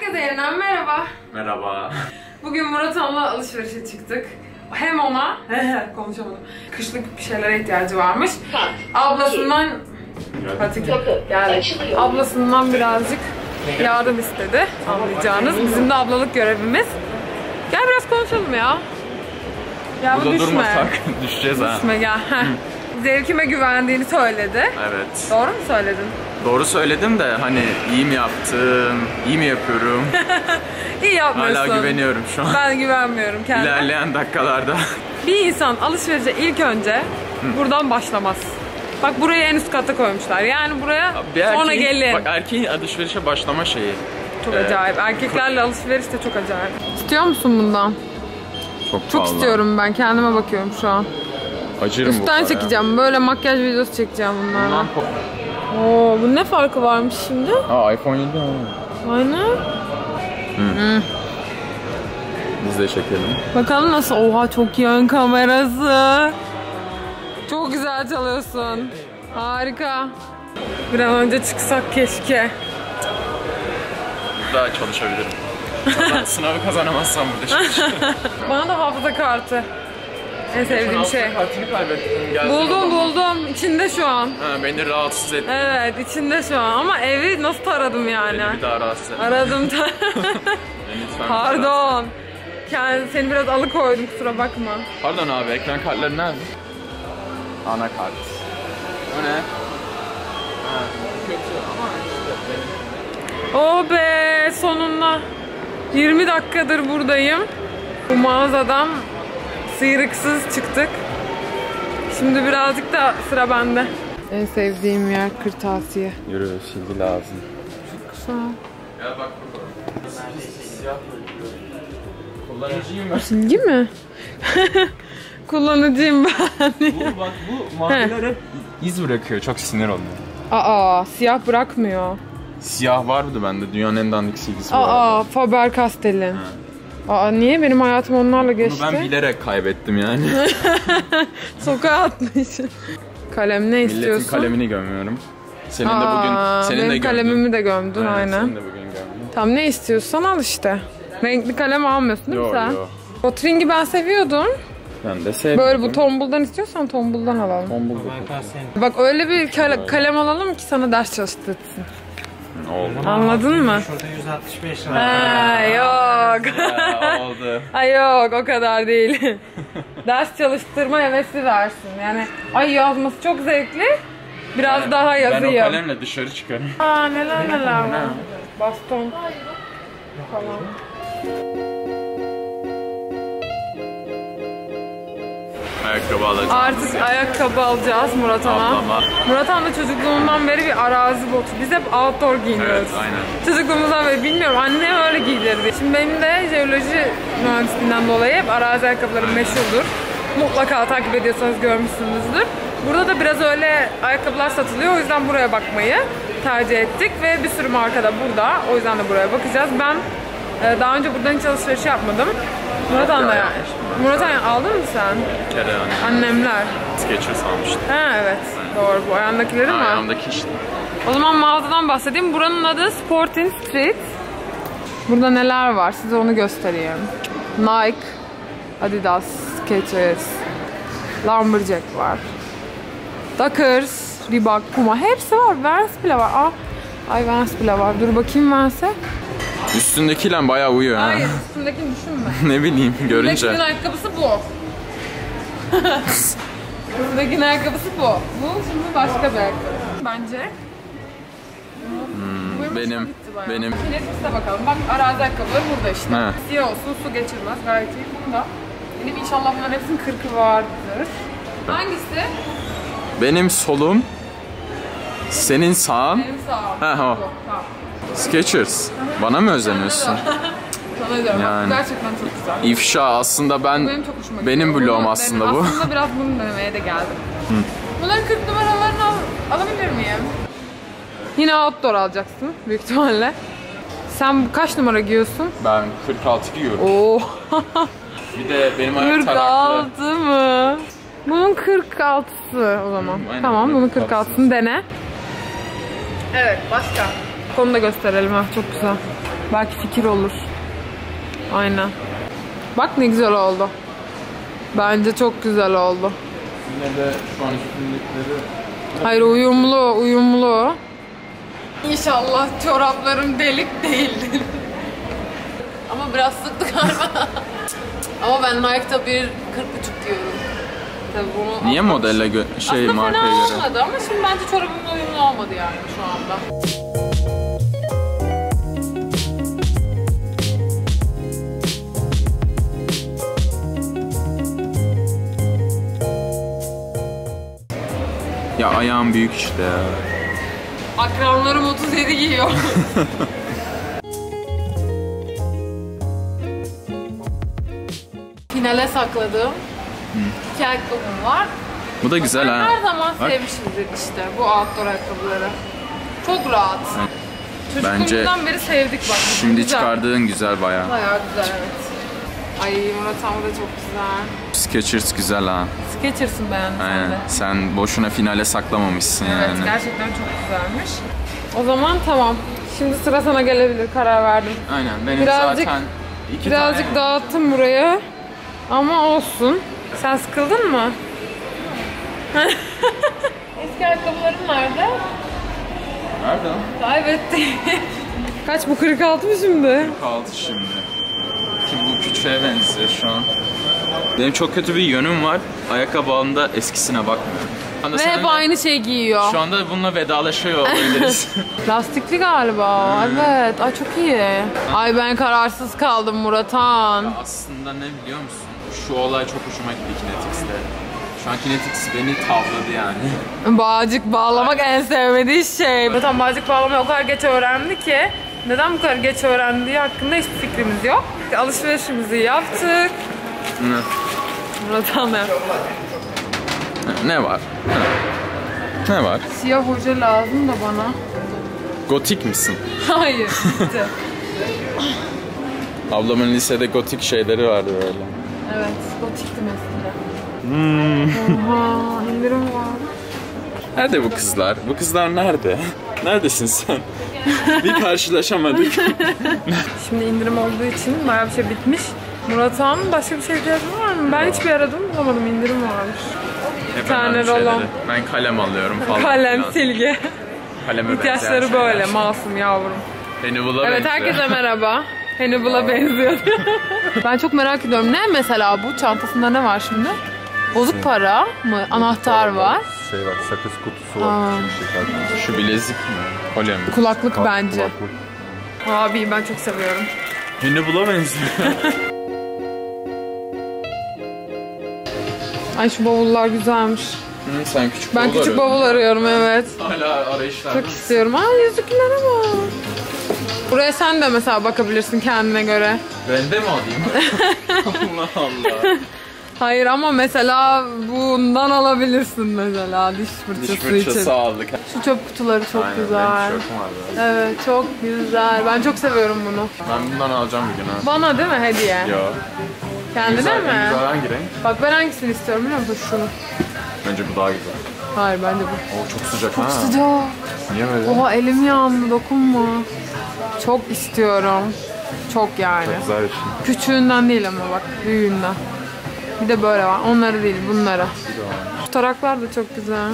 Herkese yeniden merhaba. Merhaba. Bugün Murat Han'la alışverişe çıktık. Hem ona, konuşamadım, kışlık bir şeylere ihtiyacı varmış. Ablasından, ablasından birazcık yardım istedi, anlayacağınız. Bizim de ablalık görevimiz. Gel biraz konuşalım ya. Ya burada durmasak düşeceğiz ha. Düşme gel. Zevkime güvendiğini söyledi. Evet. Doğru mu söyledin? Doğru söyledim de hani iyi mi yaptım, iyi mi yapıyorum? İyi yapmıyorsun. Hala güveniyorum şu an. Ben güvenmiyorum kendime. İlerleyen dakikalarda. Bir insan alışverişe ilk önce buradan başlamaz. Bak burayı en üst kata koymuşlar. Yani buraya sonra gelin. Bak erkeğin alışverişe başlama şeyi. Çok acayip. Erkeklerle alışveriş de çok acayip. İstiyor musun bundan? Çok istiyorum ben. Kendime bakıyorum şu an. Acırım üstten çekeceğim. Böyle makyaj videosu çekeceğim bunlarla. Oo, bu ne farkı varmış şimdi? Aa, iPhone 7 mi? Aynen. Biz de çekelim. Bakalım nasıl? Oha, çok iyi ön kamerası. Çok güzel çalıyorsun. Harika. Bir an önce çıksak keşke. Daha çalışabilirim. Sınavı kazanamazsam burada çalışırım. Bana da hafıza kartı. En sevdiğim şey. Kartını kaybettim. Buldum. İçinde şu an. Ha, beni rahatsız etti. Evet, içinde şu an. Ama evi nasıl taradım yani? Beni bir daha rahatsız etti. Aradım. Pardon. Seni biraz alıkoydum, kusura bakma. Pardon abi, ekran kartları nerede? Anakart. Bu ne? Ha, kötü ama işte. Oh be, sonunda. 20 dakikadır buradayım. Bu mağazadan sıyrıksız çıktık. Şimdi birazcık da sıra bende. En sevdiğim yer kırtasiye. Yürü, silgi lazım. Çok güzel. Gel bak burada. Siyah kullanıcıyım ben. Silgi mi? Kullanıcıyım ben. Bu maviler hep iz bırakıyor. Çok sinir oluyor. Aa, siyah bırakmıyor. Siyah vardı bende. Dünyanın en dandik silgisi bu arada. Aa, Faber-Castell'in. Aa, niye? Benim hayatım onlarla geçti. Bunu ben bilerek kaybettim yani. Sokağa atmışım. Kalem ne istiyorsun? Milletin kalemini gömüyorum. Senin de bugün, senin benim de kalemimi de gömdün aynen. Senin de bugün gömdün. Tam ne istiyorsan al işte. Renkli kalem almıyorsun değil mi sen? Yok. Botring'i ben seviyordum. Ben de sevdim. Böyle bu tombuldan istiyorsan tombuldan alalım. Tombul. Bak öyle bir kalem alalım ki sana ders çalıştırsın. Oldu. Anladın mı? Şurada 165 lira. Ha, yok. Ya, oldu. Ay yok, o kadar değil. Ders çalıştırma hevesi versin. Yani ay yazması çok zevkli. Biraz daha yazayım. Ben o kalemle dışarı çıkarım. Aa, neler var. Baston falan. Ayakkabı alacağım. Artık ayakkabı alacağız Murat Han'a. Ablama. Murat Han da çocukluğundan beri bir arazi botu. Biz hep outdoor giyiniyoruz. Evet, aynen. Çocukluğumuzdan beri bilmiyorum. Annem öyle giydirdi. Şimdi benim de jeoloji mühendisliğinden dolayı hep arazi ayakkabılarım meşhurdur. Mutlaka takip ediyorsanız görmüşsünüzdür. Burada da biraz öyle ayakkabılar satılıyor. O yüzden buraya bakmayı tercih ettik. Ve bir sürü marka da burada. O yüzden de buraya bakacağız. Ben daha önce buradan hiç alışveriş yapmadım. Murat Han da yani. Murat Han aldın mı sen? Bir kere yani. Annemler. Skechers almıştım. Ha evet. Doğru. Bu ayağındakileri mi? Ayağımdaki işte. O zaman mağazadan bahsedeyim. Buranın adı Sporting Street. Burada neler var? Size onu göstereyim. Nike, Adidas, Skechers, Lumberjack var. Dockers, Reebok, Puma. Hepsi var. Vans bile var. Ay Vans bile var. Dur bakayım Vans'e. Üstündekiyle bayağı uyuyor ha. Hayır, üstündekini düşünme. Ne bileyim, görünce. Üstündekinin ayakkabısı bu. Üstündekinin ayakkabısı bu. Bu şimdi başka bir ayakkabı. Bence. Benim. Netflix'e bakalım. Bak arazi ayakkabıları burada işte. He. Siyah olsun, su geçirmez. Gayet iyi. Bunda. Benim inşallah bunların hepsinin 40'ı vardır. Hangisi? Benim solum. Senin sağın. Benim sağım. Ha, Bu, tamam. Skechers. Bana mı özeniyorsun? Sana diyorum. Yani. Bak, gerçekten çok güzel. İfşa aslında Benim çok hoşuma gidiyor. benim bloğum Bunu aslında bu. Aslında biraz bunu denemeye de geldim. Bunların 40 numaralarını alabilir miyim? Yine outdoor alacaksın büyük ihtimalle. Sen kaç numara giyiyorsun? Ben 46 giyiyorum. Oo. Bir de benim ayak taraklı. 46 mı? Bunun 46'sı o zaman. Aynen, Tamam, bunun 46'sı. 46'sını dene. Evet, başka. Konu da gösterelim ha, çok güzel. Belki fikir olur. Aynen. Bak ne güzel oldu. Bence çok güzel oldu. Yine de şu an üstündekileri... Hayır, uyumlu. İnşallah çoraplarım delik değildir. Ama biraz sıktı galiba. Ama ben Nike'da 1.40,5 diyorum. Tabii bunu Niye modelle aslında markaya fena göre? olmadı ama şimdi bence çorabımla uyumlu olmadı yani şu anda. Ya ayağım büyük işte ya. Akranlarım 37 giyiyor. Finale sakladığım 2 ayakkabım var. Bu da güzel Ben ha. her zaman Bak. sevmişimdir işte bu outdoor ayakkabıları. Çok rahat. Çocukluğumuzdan beri sevdik bak. Şimdi güzel. çıkardığın güzel bayağı. Bayağı güzel, evet. Ay Murat Hanım da çok güzel. Skechers güzel ha. Skechers'ın beğendin sen Aynen. de. Sen boşuna finale saklamamışsın Evet, yani. gerçekten çok güzelmiş. O zaman tamam. Şimdi sıra sana gelebilir, karar verdim. Aynen. Benim Birazcık- zaten iki Birazcık tane... dağıttım buraya. Ama olsun. Sen sıkıldın mı? Eski ayakkabılarım nerede? Nerede o? Kaybettim. Kaç bu, 46 mı şimdi? Kaldı şimdi. Ki bu küçüğe benziyor şu an. Benim çok kötü bir yönüm var. Ayakkabı alımda eskisine bakmıyorum. Ve hep aynı şey giyiyor. Şu anda bununla vedalaşıyor olabiliriz. Lastikli galiba. Evet. Ay çok iyi. Ay ben kararsız kaldım Muratan. Aslında ne biliyor musun? Şu olay çok hoşuma gitti Kinetics'te. Şu an Kinetics beni tavladı yani. Bağcık bağlamak en sevmediği şey. Muratan bağcık bağlamayı o kadar geç öğrendi ki neden bu kadar geç öğrendiği hakkında hiçbir fikrimiz yok. Alışverişimizi yaptık. Ne? Muratan ne? Ne var? Ne var? Siyah hoca lazım da bana. Gotik misin? Hayır. Bitti. Ablamın lisede gotik şeyleri vardı böyle. Evet. Gotikti mesela. Oha. İndirim var. Nerede bu kızlar? Bu kızlar nerede? Neredesin sen? Bir karşılaşamadık. Şimdi indirim olduğu için bayağı bir şey bitmiş. Murat Han, başka bir şey ihtiyacın var mı? Ben hiçbir aradım bulamadım, indirim varmış. Hep tane önemli şeyleri. rolon. Ben kalem alıyorum falan. Kalem, filan. silgi. Kaleme İhtiyaçları benzeyen böyle, şeyler. masum yavrum. Hannibal'a Evet, benziyor. herkese merhaba. Hannibal'a benziyor. Ben çok merak ediyorum. Ne mesela bu? Çantasında ne var şimdi? Bozuk para mı? Anahtar var. Şey var, sakız kutusu Aa. var. Şeker. Şu bilezik mi? Kolye mi? Kulaklık bence. Kulaklık. Abi ben çok seviyorum. Hannibal'a benziyor. Ay şu bavullar güzelmiş. Sen küçük Ben bavul küçük arıyorsun. bavul arıyorum, evet. Hala arayışlar. Çok istiyorum. Ay yüzüklere bak. Buraya sen de mesela bakabilirsin kendine göre. Rende mi alayım? Allah Allah. Hayır ama mesela bundan alabilirsin mesela diş Diş fırçası için. fırçası aldık. Şu çöp kutuları çok Aynen, güzel. benim tişörtüm var böyle. Evet çok güzel. Ben çok seviyorum bunu. Ben bundan alacağım bir gün ha. Bana değil mi hediye? Yo. Kendine Güzel, mi? güzel hangi renk? Bak ben hangisini istiyorum biliyor musun? Şunu. Bence bu daha güzel. Hayır bence bu. Oo çok sıcak ha. Sıcak. Niye böyle? Oha elim yandı, dokunma. Çok istiyorum. Çok yani. Güzel bir şey. Küçüğünden değil ama bak büyüğünden. Bir de böyle var. Onları değil, bunları. Şu taraklar da çok güzel.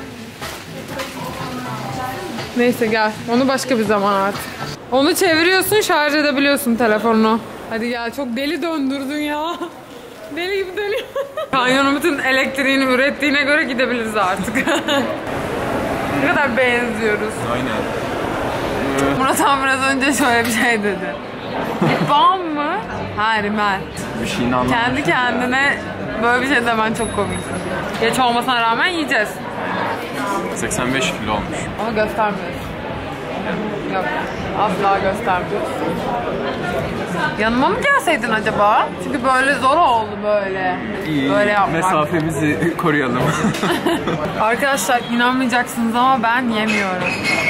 Neyse gel. Onu başka bir zaman artık. Onu çeviriyorsun, şarj edebiliyorsun telefonunu. Hadi gel. Çok deli döndürdün ya. Deli gibi dönüyor. Kanyonun bütün elektriğini ürettiğine göre gidebiliriz artık. Ne kadar benziyoruz. Aynen. Murat Han biraz önce şöyle bir şey dedi. Lip balm mı? Ha, rimel. Bir şeyini anlamadım. Kendi kendine böyle bir şey demen çok komik. Geç olmasına rağmen yiyeceğiz. 85 kilo olmuş. Ama göstermiyoruz. Yok. Asla göstermiyoruz. Yanıma mı gelseydin acaba? Çünkü böyle zor oldu böyle. Böyle yapmak. Mesafemizi koruyalım. Arkadaşlar inanmayacaksınız ama ben yemiyorum.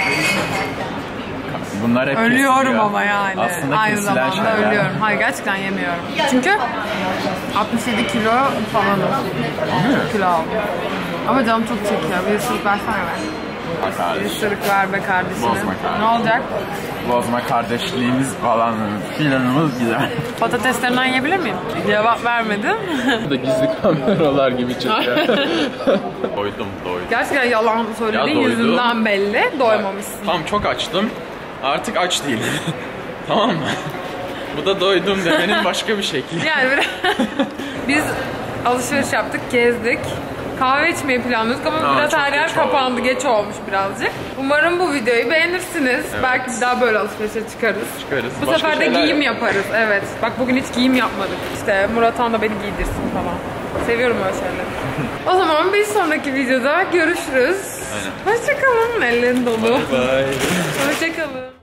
Bunlar hep Ölüyorum kesiliyor. ama yani. Aslında Aynı kesilen zamanda şeyler. ölüyorum. Hayır gerçekten yemiyorum. Çünkü 67 kilo falanım. Kilo aldım. Ama canım çok çekiyor. Bir ısırık versene ben. Bozma Bir kardeş. ısırık ver be kardeşine. Bozma kardeş. Ne olacak? Bozma kardeşliğimiz falan filanımız güzel. Patateslerinden yiyebilir miyim? Cevap vermedim. Bu da gizli kameralar gibi çekiyor. Doydum. Gerçekten yalan söylediğin Ya doydum. yüzünden belli. Doymamışsın. Tam çok açtım. Artık aç değilim. Tamam mı? Bu da doydum demenin başka bir şekli. Yani biz alışveriş yaptık, gezdik. Kahve içmeyi planlıyorduk ama Aa, biraz çok her yer geç kapandı, oldu. geç olmuş birazcık. Umarım bu videoyu beğenirsiniz. Belki bir daha böyle alışverişe çıkarız. Çıkarız. Bu Başka sefer de şeyler giyim yaparız. yaparız. Evet. Bak bugün hiç giyim yapmadık. İşte Murat Han da beni giydirsin falan. Seviyorum öyle şeyleri. O zaman bir sonraki videoda görüşürüz. Aynen. Hoşçakalın. Ellerin dolu. Bye. Hoşçakalın.